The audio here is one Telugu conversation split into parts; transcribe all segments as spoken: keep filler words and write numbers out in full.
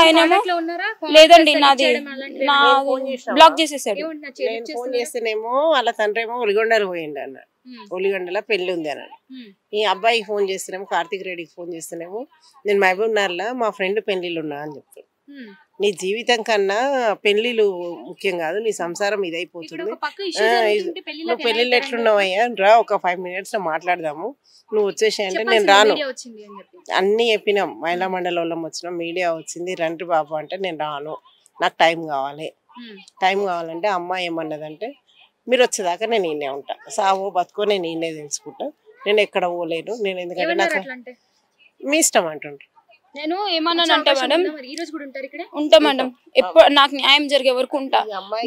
ఆయనేమో లేదండి నాది నా బ్లాక్ చేసేసాడు. నేను ఫోన్ చేస్తేనేమో వాళ్ళ తండ్రి ఏమో ఒలిగొండలు పోయిండు అన్న, ఒలిగొండల పెళ్లి ఉంది అన్నాడు. ఈ అబ్బాయికి ఫోన్ చేస్తేనేమో కార్తీక్ రెడ్డికి ఫోన్ చేస్తేనేమో నేను మహబూబ్ నగర్లో మా ఫ్రెండ్ పెళ్లిళ్ళు ఉన్నా అని చెప్తాను. నీ జీవితం కన్నా పెళ్లిలు ముఖ్యం కాదు, నీ సంసారం ఇదైపోతుంది, నువ్వు పెళ్లిళ్ళు ఎట్లున్నావయ్యా రా ఒక ఫైవ్ మినిట్స్ లో మాట్లాడదాము, నువ్వు వచ్చేసి అంటే నేను రాను అన్ని చెప్పినాం. మహిళా మండలం వచ్చినాం, మీడియా వచ్చింది, రండి బాబు అంటే నేను రాను, నాకు టైం కావాలి. టైం కావాలంటే అమ్మాయి ఏమన్నదంటే మీరు వచ్చేదాకా నేను ఈయనే ఉంటా, సావో బతుకో నేను ఈయనే తెలుసుకుంటా, నేను ఎక్కడ పోలేను, నేను ఎందుకంటే నాకు మీ ఇష్టం అంటుండ్రు. నేను ఏమన్నానంటే మేడం ఉంటా మేడం, ఎప్పుడు నాకు న్యాయం జరిగే వరకు ఉంటా.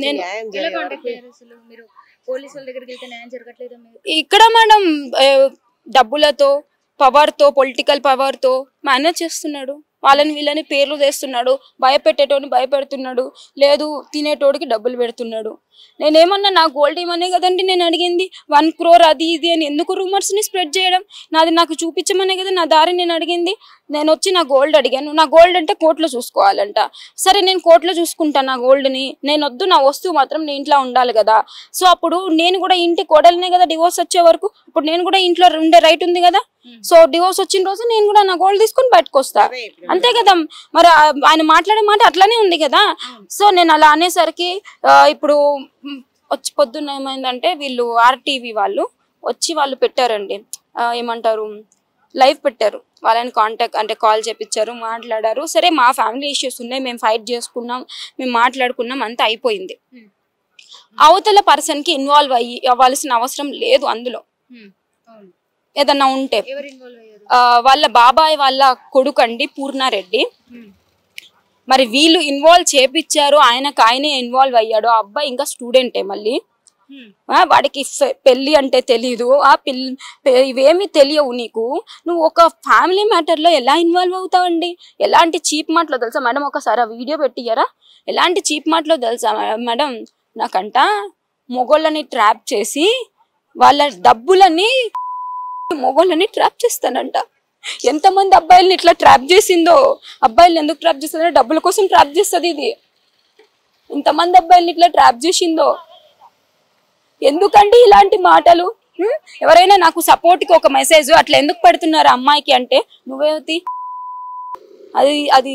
ఇక్కడ మేడం డబ్బులతో పవర్ తో పొలిటికల్ పవర్ తో మేనేజ్ చేస్తున్నాడు, వాళ్ళని వీళ్ళని పేర్లు తెస్తున్నాడు, భయపెట్టేటోని భయపెడుతున్నాడు, లేదు తినేటోడికి డబ్బులు పెడుతున్నాడు. నేనేమన్నా నా గోల్డ్ ఏమనే కదండి నేను అడిగింది, వన్ క్రోర్ అది ఇది అని ఎందుకు రూమర్స్ ని స్ప్రెడ్ చేయడం, నాది నాకు చూపించమనే కదా నా దారి నేను అడిగింది. నేను వచ్చి నా గోల్డ్ అడిగాను, నా గోల్డ్ అంటే కోర్టులో చూసుకోవాలంట. సరే నేను కోర్టులో చూసుకుంటా నా గోల్డ్ ని, నేను వద్దు నా వస్తువు మాత్రం నీ ఇంట్లో ఉండాలి కదా. సో అప్పుడు నేను కూడా ఇంటి కోడలనే కదా డివోర్స్ వచ్చే వరకు, ఇప్పుడు నేను కూడా ఇంట్లో ఉండే రైట్ ఉంది కదా. సో డివోర్స్ వచ్చిన రోజు నేను కూడా నా గోల్డ్ తీసుకొని బయటకు వస్తా, అంతే కదా. మరి ఆయన మాట్లాడే మాట అట్లానే ఉంది కదా. సో నేను అలా అనేసరికి ఇప్పుడు వచ్చి పొద్దున్న ఏమైందంటే వీళ్ళు ఆర్టీవీ వాళ్ళు వచ్చి వాళ్ళు పెట్టారండి, ఏమంటారు లైవ్ పెట్టారు, వాళ్ళని కాంటాక్ట్ అంటే కాల్ చేపించారు, మాట్లాడారు. సరే మా ఫ్యామిలీ ఇష్యూస్ ఉన్నాయి, మేము ఫైట్ చేసుకున్నాం, మేము మాట్లాడుకున్నాం, అంతా అయిపోయింది. అవతల పర్సన్ కి ఇన్వాల్వ్ అయ్యి అవ్వాల్సిన అవసరం లేదు అందులో. ఏదన్నా ఉంటే వాళ్ళ బాబాయ్ వాళ్ళ కొడుకు అండి పూర్ణారెడ్డి, మరి వీళ్ళు ఇన్వాల్వ్ చేపించారు, ఆయనకు ఆయనే ఇన్వాల్వ్ అయ్యాడు. ఆ అబ్బాయి ఇంకా స్టూడెంటే, మళ్ళీ వాడికి పెళ్లి అంటే తెలీదు, ఆ పిల్ ఇవేమి తెలియవు నీకు, నువ్వు ఒక ఫ్యామిలీ మ్యాటర్ లో ఎలా ఇన్వాల్వ్ అవుతావండి? ఎలాంటి చీప్ మాటలో తెలుసా మేడం, ఒకసారి ఆ వీడియో పెట్టియ్యారా? ఎలాంటి చీప్ మాటలో తెలుసా మేడం, నాకంట మొగోళ్ళని ట్రాప్ చేసి వాళ్ళ డబ్బులని మొగోళ్ళని ట్రాప్ చేస్తానంట. ఎంతమంది అబ్బాయిలని ఇట్లా ట్రాప్ చేసిందో, అబ్బాయిలు ఎందుకు ట్రాప్ చేస్తుందో డబ్బుల కోసం ట్రాప్ చేస్తుంది ఇది. ఇంతమంది అబ్బాయిలని ఇట్లా ట్రాప్ చేసిందో ఎందుకండి ఇలాంటి మాటలు? ఎవరైనా నాకు సపోర్ట్ కి ఒక మెసేజ్ అట్లా ఎందుకు పెడుతున్నారు అమ్మాయికి అంటే నువ్వేది, అది అది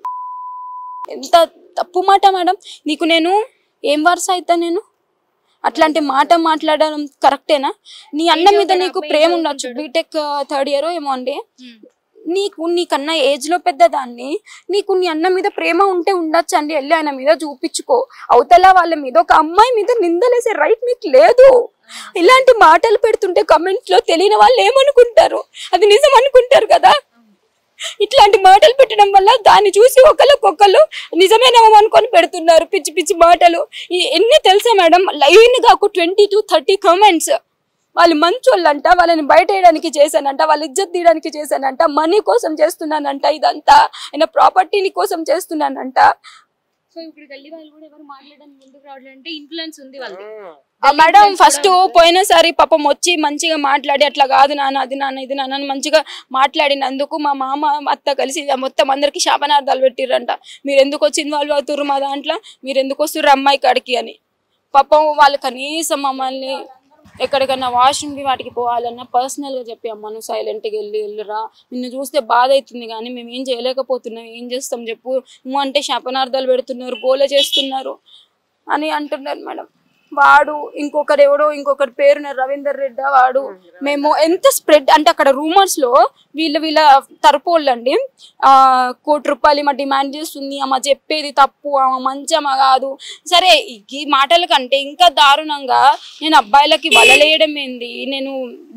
ఎంత తప్పు మాట మేడం. నీకు నేను ఏం వరుస అవుతా? నేను అట్లాంటి మాట మాట్లాడడం కరెక్టేనా? నీ అన్న మీద నీకు ప్రేమ ఉండొచ్చు, బీటెక్ థర్డ్ ఇయర్ ఏమో అండి, నీకు నీకన్నా ఏజ్ లో పెద్దదాన్ని, నీకు నీ అన్న మీద ప్రేమ ఉంటే ఉండొచ్చు అండి, వెళ్ళి ఆయన మీద చూపించుకో. అవతల వాళ్ళ మీద ఒక అమ్మాయి మీద నిందలేసే రైట్ మీకు లేదు. ఇలాంటి మాటలు పెడుతుంటే కమెంట్స్ లో తెలియని వాళ్ళు ఏమనుకుంటారు, అది నిజం అనుకుంటారు కదా. ఇట్లాంటి మాటలు పెట్టడం వల్ల దాన్ని చూసి ఒకళ్ళకొకళ్ళు నిజమేనేమో అనుకొని పెడుతున్నారు పిచ్చి పిచ్చి మాటలు. ఎన్ని తెలుసా మేడం, లైన్ గా ఒక ట్వంటీ టు థర్టీ కామెంట్స్. వాళ్ళు మంచోళ్ళంట, వాళ్ళని బయట వేయడానికి చేశానంట, వాళ్ళ ఇజ్జత్ తీయడానికి చేశానంట, మనీ కోసం చేస్తున్నానంట, ఇదంతా ఆయన ప్రాపర్టీని కోసం చేస్తున్నానంట. సో ఇప్పుడు గల్లీ వాళ్ళు కూడా ఎవరు మాట్లాడడానికి ముందుకు రావట్లేదంటే ఇన్ఫ్లుయెన్స్ ఉంది వాళ్ళకి. మేడం ఫస్ట్ పోయినసారి పాపం వచ్చి మంచిగా మాట్లాడి అట్లా కాదు నాన్న అది నాన్న ఇది నాన్న మంచిగా మాట్లాడినందుకు మా మామ అత్త కలిసి మొత్తం అందరికి శాపనార్థాలు పెట్టిర్రంట. మీరు ఎందుకు వచ్చి ఇన్వాల్వ్ అవుతుర్రు మా దాంట్లో, మీరు ఎందుకు వస్తుర్రు అమ్మాయి కాడికి అని. పాపం వాళ్ళు కనీసం మమ్మల్ని ఎక్కడికన్నా వాష్రూమ్కి వాటికి పోవాలన్నా పర్సనల్గా చెప్పి అమ్మ నువ్వు సైలెంట్గా వెళ్ళి వెళ్ళురా, నిన్ను చూస్తే బాధ అవుతుంది కానీ మేము ఏం చేయలేకపోతున్నాం, ఏం చేస్తాం చెప్పు, నువ్వు అంటే శాపనార్థాలు పెడుతున్నారు, గోల చేస్తున్నారు అని అంటున్నారు మేడం. వాడు ఇంకొకరు ఎవడో ఇంకొకరి పేరు రవీందర్ రెడ్డి, వాడు మేము ఎంత స్ప్రెడ్ అంటే అక్కడ రూమర్స్ లో వీళ్ళ వీళ్ళ తరపోళ్ళండి ఆ కోటి రూపాయలు మా డిమాండ్ చేస్తుంది, అమ్మ చెప్పేది తప్పు, ఆమె మంచమ్మ కాదు. సరే ఈ మాటల కంటే ఇంకా దారుణంగా నేను అబ్బాయిలకి వలలేయడం ఏంది, నేను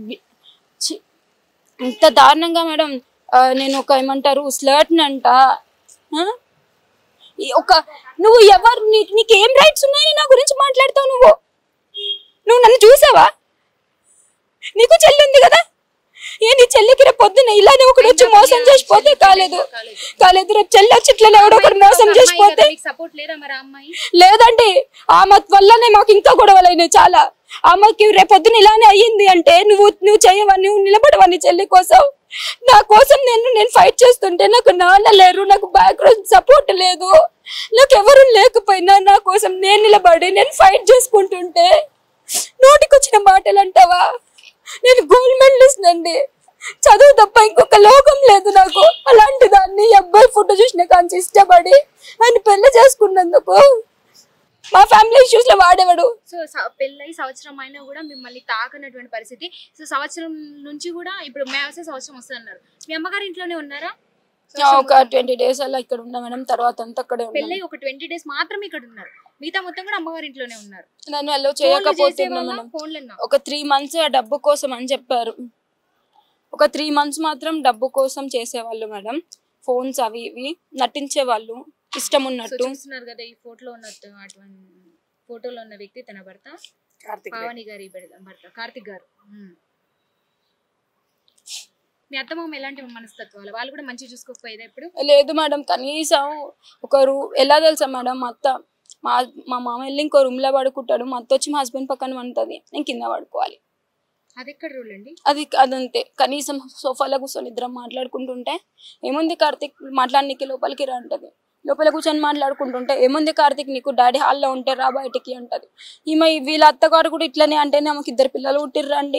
ఇంత దారుణంగా మేడం నేను ఒక ఏమంటారు స్లర్ట్నంట. ఒక నువ్వు ఎవరు, నీకు ఏం రైట్స్ ఉన్నాయని నా గురించి మాట్లాడతావు? నువ్వు నువ్వు నన్ను చూసావా? నీకు చెల్లి ఉంది కదా, ఏ నీ చెల్లికి రేపు పొద్దున్న ఇలానే ఒకటి వచ్చి మోసం చేసిపోతే కాలేదు కాలేదు రేపు చెల్లి వచ్చి ఇట్లా ఎవడో ఒకటి మోసం చేసిపోతే లేదండి. ఆమె వల్లనే మాకు ఇంకా గొడవలు అయినాయి చాలా. ఆమెకి రేపు పొద్దున్న ఇలానే అయ్యింది అంటే నువ్వు నువ్వు చేయవా, నువ్వు నిలబడవా నీ చెల్లి కోసం? నా కోసం నేను నేను ఫైట్ చేస్తుంటే నాకు నాన్న లేరు, నాకు బ్యాక్గ్రౌండ్ సపోర్ట్ లేదు, నాకు ఎవరు లేకపోయినా నా కోసం నేను నిలబడి నేను ఫైట్ చేసుకుంటుంటే నోటికొచ్చిన మాటలు అంటావా? నేను గోల్డ్ మెడలిస్ట్ అండి, చదువు తప్ప ఇంకొక లోకం లేదు నాకు. అలాంటి దాన్ని అబ్బాయి ఫోటో చూసిన కాంచి ఇష్టపడి ఆయన పెళ్లి చేసుకున్నందుకు మా ఫ్యామిలీ ఇష్యూస్ లో వాడేవాడు. సో పెళ్ళై సంవత్సరం అయినా కూడా మిమ్మల్ని తాకనటువంటి పరిస్థితి. సో సంవత్సరం నుంచి కూడా ఇప్పుడు మే వస్తే సంవత్సరం వస్తుంది అన్నారు. మీ అమ్మగారి ఇంట్లోనే ఉన్నారా? ఒక ట్వంటీ డేస్ అలా ఇక్కడ ఉన్నా మేడం, తర్వాత అంతా అక్కడే పెళ్ళై ఒక ట్వంటీ డేస్ మాత్రమే ఇక్కడ ఉన్నారు, మిగతా మొత్తం కూడా అమ్మగారి ఇంట్లోనే ఉన్నారు. నన్ను అలో చేయకపోతున్నా మేడం. ఒక త్రీ మంత్స్ ఆ డబ్బు కోసం అని చెప్పారు, ఒక త్రీ మంత్స్ మాత్రం డబ్బు కోసం చేసేవాళ్ళు మేడం. ఫోన్స్ అవి ఇవి నటించేవాళ్ళు ఇష్టం ఉన్నట్టు. చూస్తున్నారు కదా ఈ ఫోటోలో ఉన్నట్టు, అటువంటి ఫోటోలో ఉన్న వ్యక్తి తన భర్త పావని గారి భర్త కార్తిక్ గారు. మీ అత్తమామ ఎలాంటి మనస్తత్వాలు? వాళ్ళు కూడా మంచిగా చూసుకోకపోయేదా ఇప్పుడు? లేదు మేడం, కనీసం ఒకరు ఎలా తెలుసా మేడం, మా అత్త మా మా మామ వెళ్ళి ఇంకో రూమ్ లో పడుకుంటాడు, మా అత్త వచ్చి మా హస్బెండ్ పక్కన వండుతుంది, నేను కింద పడుకోవాలి. అది ఎక్కడ రూల్ అండి? అది అదంతే. కనీసం సోఫాలో కూర్చొని ఇద్దరం మాట్లాడుకుంటుంటే ఏముంది కార్తిక్ మాట్లాడనీకి లోపలికి రా అంటది, లోపల కూర్చొని మాట్లాడుకుంటుంటే ఏముంది కార్తిక్ నీకు డాడీ హాల్లో ఉంటే రా బయటికి అంటది. ఈమె వీళ్ళ అత్తగారు కూడా ఇట్లనే అంటేనే ఆమెకి ఇద్దరు పిల్లలు పుట్టిర్రండి.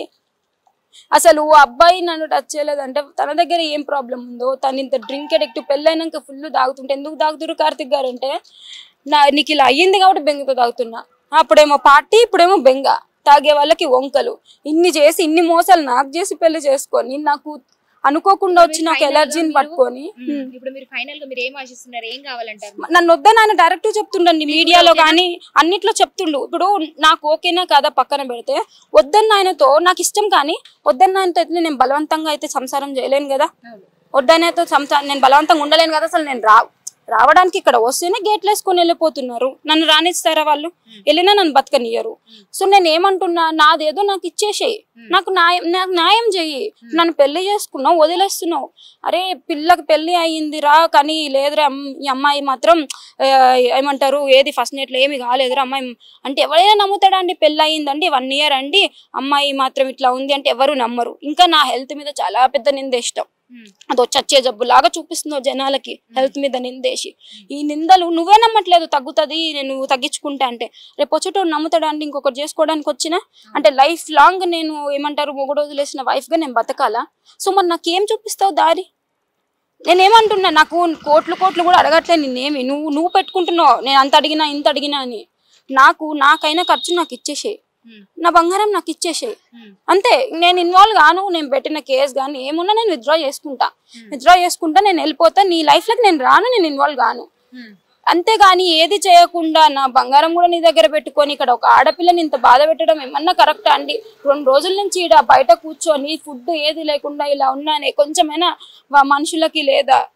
అసలు అబ్బాయి నన్ను టచ్ చేయలేదంటే తన దగ్గర ఏం ప్రాబ్లం ఉందో, తను ఇంత డ్రింక్ అడిక్ట్, పెళ్ళైనాక ఫుల్ తాగుతుంటే ఎందుకు తాగుతురు కార్తిక్ గారు అంటే, నా నీకు ఇలా అయ్యింది కాబట్టి బెంగతో తాగుతున్నా, అప్పుడేమో పార్టీ ఇప్పుడేమో బెంగ, తాగే వాళ్ళకి వంకలు, ఇన్ని చేసి ఇన్ని మోసాలు నాకు చేసి పెళ్లి చేసుకొని నాకు అనుకోకుండా వచ్చి నాకు ఎలర్జీని పట్టుకొని ఇప్పుడు మీరు ఫైనల్ గా మీరు ఏం ఆశిస్తున్నారు, ఏం కావాలంటారు? నన్ను వద్దని ఆయన డైరెక్ట్ చెప్తుండండి, మీడియాలో కానీ అన్నిట్లో చెప్తుండు. ఇప్పుడు నాకు ఓకేనా కాదా పక్కన పెడితే, వద్దన్న ఆయనతో నాకు ఇష్టం కానీ వద్దన్న ఆయనతో అయితే నేను బలవంతంగా అయితే సంసారం చేయలేను కదా, వద్దనతో సంసారం నేను బలవంతంగా ఉండలేను కదా. అసలు నేను రా రావడానికి ఇక్కడ వస్తేనే గేట్లు వేసుకొని వెళ్ళిపోతున్నారు, నన్ను రానిస్తారా వాళ్ళు? వెళ్ళినా నన్ను బతకనియరు. సో నేను ఏమంటున్నా, నాదేదో నాకు ఇచ్చేసేయి, నాకు న్యాయం నాకు న్యాయం చెయ్యి. నన్ను పెళ్లి చేసుకున్నావు వదిలేస్తున్నావు, అరే పిల్లకి పెళ్లి అయ్యిందిరా కానీ లేదురా ఈ అమ్మాయి మాత్రం ఏమంటారు ఏది ఫస్ట్ నైట్లో ఏమి కాలేదురా అమ్మాయి అంటే ఎవరైనా నమ్ముతాడా అండి? పెళ్ళి అయ్యిందండి వన్ ఇయర్ అండి అమ్మాయి మాత్రం ఇట్లా ఉంది అంటే ఎవరు నమ్మరు. ఇంకా నా హెల్త్ మీద చాలా పెద్ద నింద ఇష్టం, అదో చచ్చే జబ్బు లాగా చూపిస్తున్నావు జనాలకి హెల్త్ మీద నిందేసి. ఈ నిందలు నువ్వే నమ్మట్లేదు తగ్గుతుంది నేను తగ్గించుకుంటా అంటే, రేపు వచ్చేటోడు నమ్ముతాడా అండి? ఇంకొకటి చేసుకోవడానికి వచ్చినా అంటే లైఫ్ లాంగ్ నేను ఏమంటారు మొగుడు వదిలేసిన వైఫ్ గా నేను బతకాలా? సో మరి నాకేం చూపిస్తావు దారి? నేనేమంటున్నా, నాకు కోట్లు కోట్లు కూడా అడగట్లేదు నిన్నేమి, నువ్వు నువ్వు పెట్టుకుంటున్నావు నేను అంత అడిగినా ఇంత అడిగినా అని. నాకు నాకైనా ఖర్చు నాకు ఇచ్చేసేయి, నా బంగారం నాకు ఇచ్చేసేయి అంతే. నేను ఇన్వాల్వ్ గాను, నేను పెట్టిన కేసు కానీ ఏమున్నా నేను విత్డ్రా చేసుకుంటా విత్డ్రా చేసుకుంటా నేను వెళ్ళిపోతా, నీ లైఫ్ లోకి నేను రాను, నేను ఇన్వాల్వ్ గాను అంతేగాని ఏది చేయకుండా నా బంగారం కూడా నీ దగ్గర పెట్టుకొని ఇక్కడ ఒక ఆడపిల్లని ఇంత బాధ పెట్టడం ఏమన్నా కరెక్టా అండి? రెండు రోజుల నుంచి ఇక్కడ బయట కూర్చొని ఫుడ్ ఏది లేకుండా ఇలా ఉన్నానే కొంచెమైనా మనుషులకి లేదా